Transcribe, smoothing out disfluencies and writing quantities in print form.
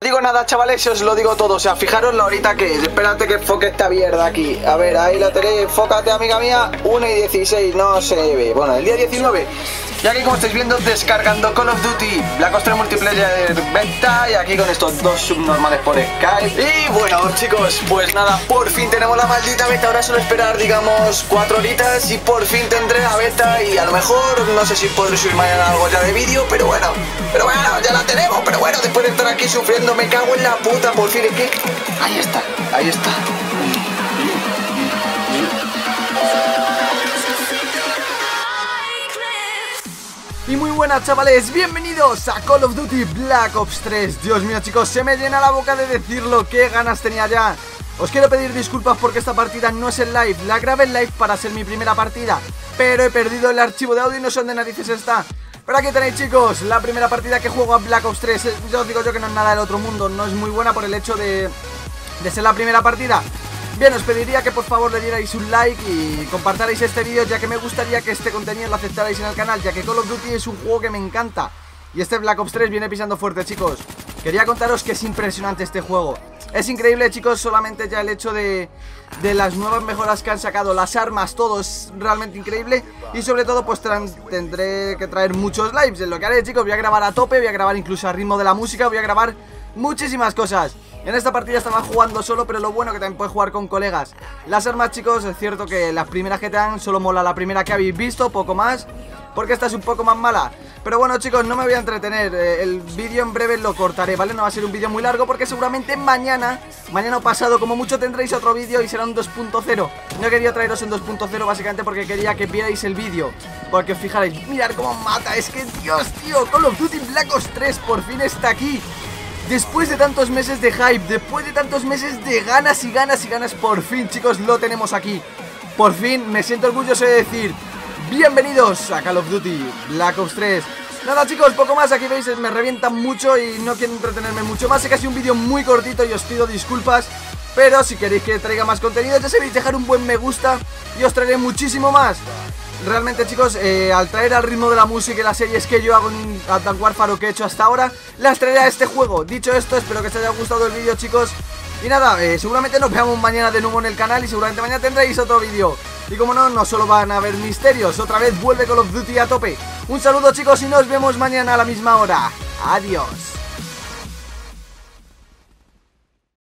Digo nada, chavales, os lo digo todo. O sea, fijaros la horita que es. Espérate que enfoque esta mierda aquí. A ver, ahí la tenéis. Enfócate, amiga mía. 1:16, no se ve. Bueno, el día 19. Y aquí, como estáis viendo, descargando Call of Duty Black Ops 3 Multiplayer Beta. Y aquí con estos dos subnormales por Skype. Y bueno, chicos, pues nada, por fin tenemos la maldita beta. Ahora solo esperar, digamos, 4 horitas y por fin tendré la beta. Y a lo mejor, no sé si podré subir mañana algo ya de vídeo, pero bueno, ya la tenemos. Pero bueno, después de estar aquí sufriendo, me cago en la puta, por fin. Es que ahí está. Y muy buenas, chavales, bienvenidos a Call of Duty Black Ops 3. Dios mío, chicos, se me llena la boca de decirlo. Qué ganas tenía ya. Os quiero pedir disculpas porque esta partida no es en live. La grabé en live para ser mi primera partida, pero he perdido el archivo de audio y no sé dónde narices está. Pero aquí tenéis, chicos, la primera partida que juego a Black Ops 3. Ya os digo yo que no es nada del otro mundo. No es muy buena por el hecho de ser la primera partida. Bien, os pediría que por favor le dierais un like y compartáis este vídeo, ya que me gustaría que este contenido lo aceptarais en el canal, ya que Call of Duty es un juego que me encanta. Y este Black Ops 3 viene pisando fuerte, chicos. Quería contaros que es impresionante este juego. Es increíble, chicos, solamente ya el hecho de las nuevas mejoras que han sacado, las armas, todo es realmente increíble. Y sobre todo, pues tendré que traer muchos lives. En lo que haré, chicos, voy a grabar a tope, voy a grabar incluso al ritmo de la música, voy a grabar muchísimas cosas. En esta partida estaba jugando solo, pero lo bueno que también puedes jugar con colegas. Las armas, chicos, es cierto que las primeras que te dan solo mola la primera que habéis visto, poco más, porque esta es un poco más mala. Pero bueno, chicos, no me voy a entretener, el vídeo en breve lo cortaré, ¿vale? No va a ser un vídeo muy largo porque seguramente mañana o pasado como mucho tendréis otro vídeo y será un 2.0. No quería traeros en 2.0 básicamente porque quería que vierais el vídeo, porque os fijaréis, mirad cómo mata, es que Dios, tío, Call of Duty Black Ops 3 por fin está aquí. Después de tantos meses de hype, después de tantos meses de ganas y ganas y ganas, por fin, chicos, lo tenemos aquí. Por fin, me siento orgulloso de decir bienvenidos a Call of Duty Black Ops 3. Nada, chicos, poco más, aquí veis, me revientan mucho y no quiero entretenerme mucho más. Sé que ha sido un vídeo muy cortito y os pido disculpas, pero si queréis que traiga más contenido, ya sabéis, dejar un buen me gusta y os traeré muchísimo más. Realmente, chicos, al traer al ritmo de la música y las series que yo hago en Advanced Warfare o que he hecho hasta ahora, las traeré a este juego. Dicho esto, espero que os haya gustado el vídeo, chicos. Y nada, seguramente nos veamos mañana de nuevo en el canal y seguramente mañana tendréis otro vídeo. Y como no, no solo van a haber misterios, otra vez vuelve Call of Duty a tope. Un saludo, chicos, y nos vemos mañana a la misma hora. Adiós.